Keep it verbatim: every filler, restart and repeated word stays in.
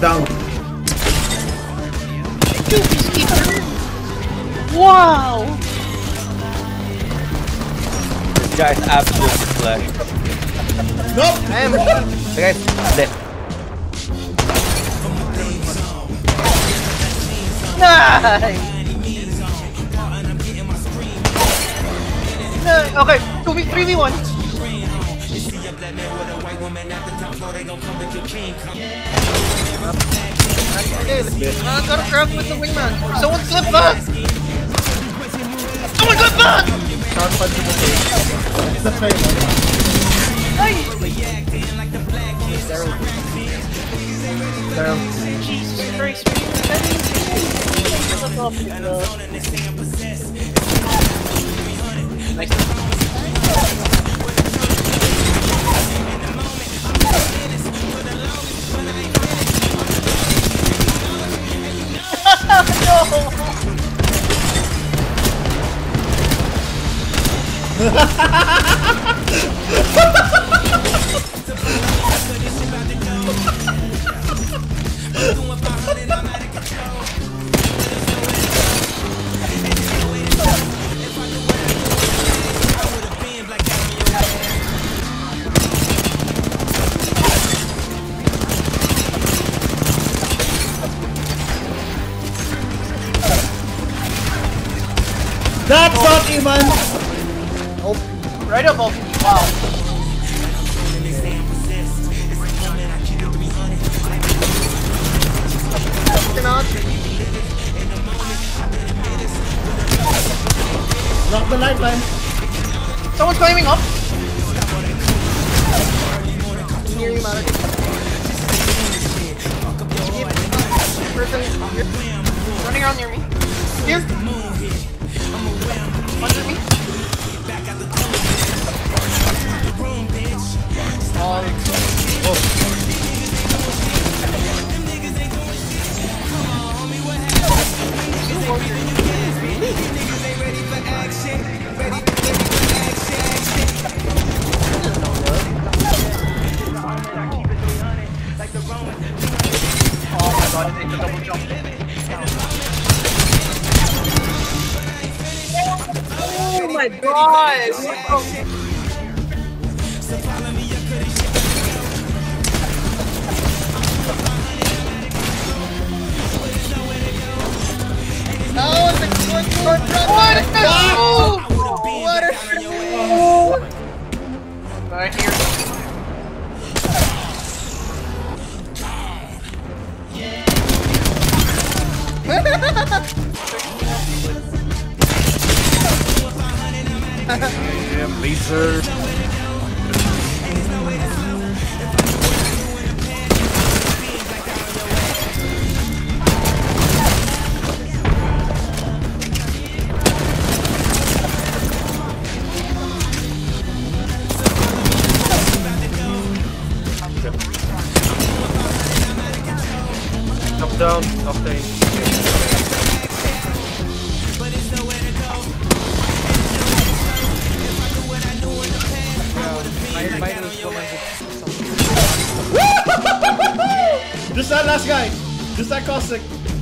down. Wow! This guy is absolutely flash. Nope! I am. The guy's dead. Nice! No, okay, two v three v one. I gotta grab with the wingman. Someone slip back! Someone slip back! Nice! Jesus Christ, nice. That's not even! Oh, right above me. Wow. Cannot. Drop the lifeline. Someone's climbing up. Near you, Malak. Person here. Running around near me. Here. Under me. Oh. Oh. Oh my god, it's a double jump. Oh my god! Oh, it's a good short run! What a move! What a move! Right here. Damn laser. Up down, up down. Just that last guy. Just that caustic.